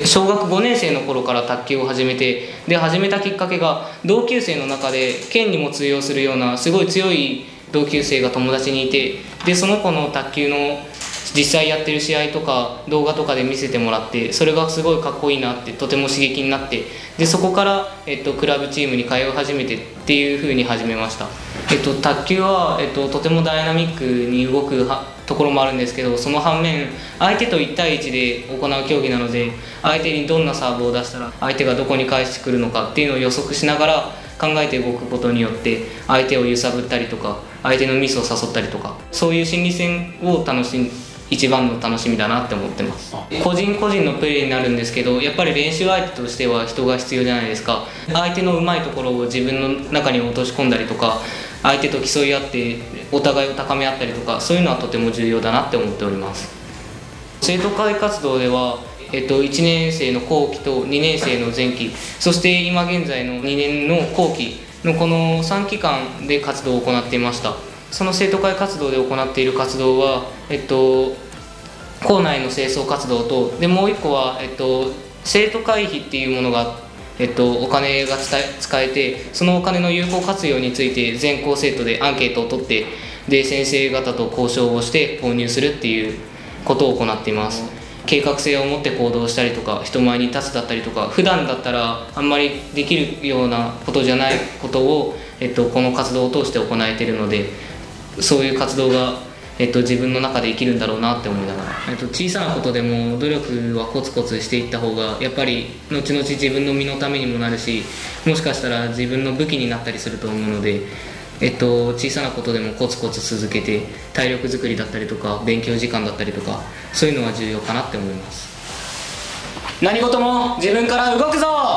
小学5年生の頃から卓球を始めて、で始めたきっかけが同級生の中で県にも通用するようなすごい強い同級生が友達にいて、でその子の卓球の実際やってる試合とか動画とかで見せてもらって、それがすごいかっこいいなってとても刺激になって、でそこから、クラブチームに通い始めてっていう風に始めました。卓球は、とてもダイナミックに動くところもあるんですけど、その反面相手と1対1で行う競技なので、相手にどんなサーブを出したら相手がどこに返してくるのかっていうのを予測しながら考えて動くことによって相手を揺さぶったりとか相手のミスを誘ったりとか、そういう心理戦を一番の楽しみだなって思ってます。個人個人のプレーになるんですけど、やっぱり練習相手としては人が必要じゃないですか。相手の上手いところを自分の中に落とし込んだりとか、相手と競い合ってお互いを高め合ったりとか、そういうのはとても重要だなって思っております。生徒会活動では、1年生の後期と2年生の前期、そして今現在の2年の後期のこの3期間で活動を行っていました。その生徒会活動で行っている活動は、校内の清掃活動と、でもう一個は、生徒会費っていうものが、お金が使えて、そのお金の有効活用について全校生徒でアンケートを取って、で先生方と交渉をして購入するっていうことを行っています。計画性を持って行動したりとか、人前に立つだったりとか、普段だったらあんまりできるようなことじゃないことを、この活動を通して行えているので、そういう活動が、自分の中で生きるんだろうなって思いながら、小さなことでも努力はコツコツしていった方がやっぱり後々自分の身のためにもなるし、もしかしたら自分の武器になったりすると思うので、小さなことでもコツコツ続けて体力作りだったりとか勉強時間だったりとか、そういうのは重要かなって思います。 何事も自分から動くぞ。